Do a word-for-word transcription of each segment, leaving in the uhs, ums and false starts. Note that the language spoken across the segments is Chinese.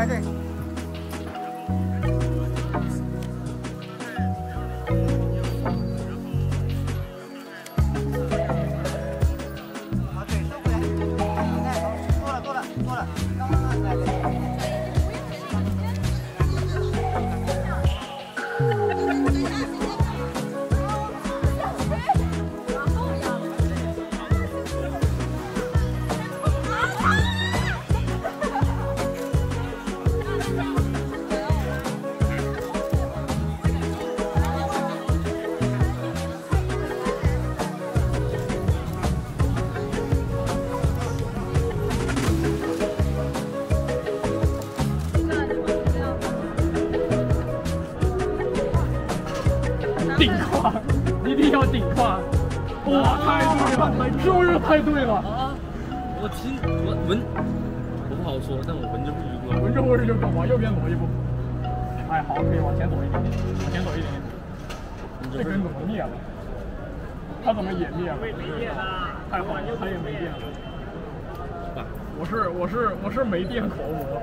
来这。好，对，收回来。哎，好，多了多了多了，刚刚刚来的。 顶胯，一定要顶胯！哇，太对了，终于太对了啊！ 我听我闻，我不好说，但我闻着不如过， 闻着味儿就够，往右边挪一步。哎，好，可以往前走一点点，往前走一点点。这根怎么灭了？它怎么也灭了？没电了，太好了，它也没电了。我是我是我是没电口魔。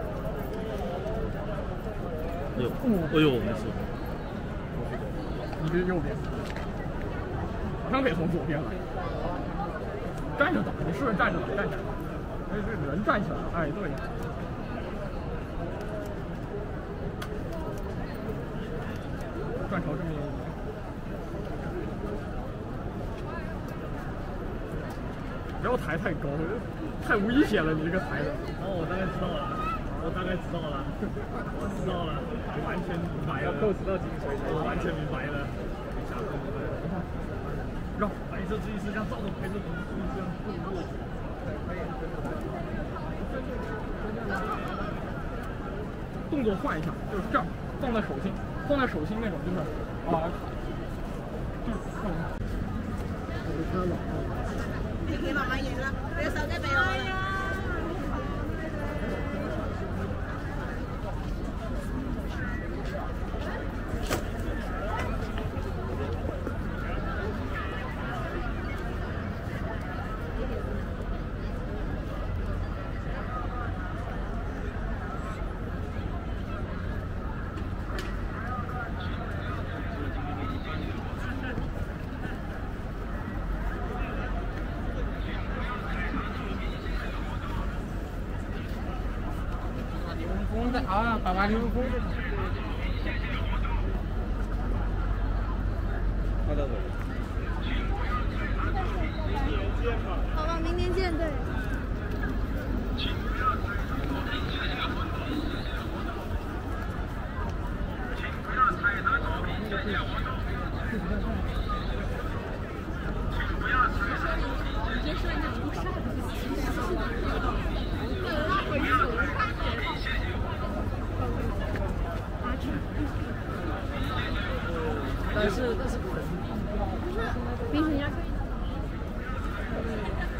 哎呦，哎呦，没事。 你这右边，好像得从左边来。站着打，你试试站着打，站着打。哎，这人站起来了，哎，对。转朝这边。不要抬太高，太危险了，你这个抬的。 哦，我大概知道了，我大概知道了，我知道了，完全明白了，够知道精髓，我完全明白了。 让白色这一是像照着白色图一样步入。 动作换一下，就是这样，放在手心，放在手心那种，就是啊，就是放一下。我的天哪！ 你可以慢慢演了，不要烧在背后了。 啊，打完流风。 好的。 好吧，明天见，对。 但是但是， 不是，冰水压可以。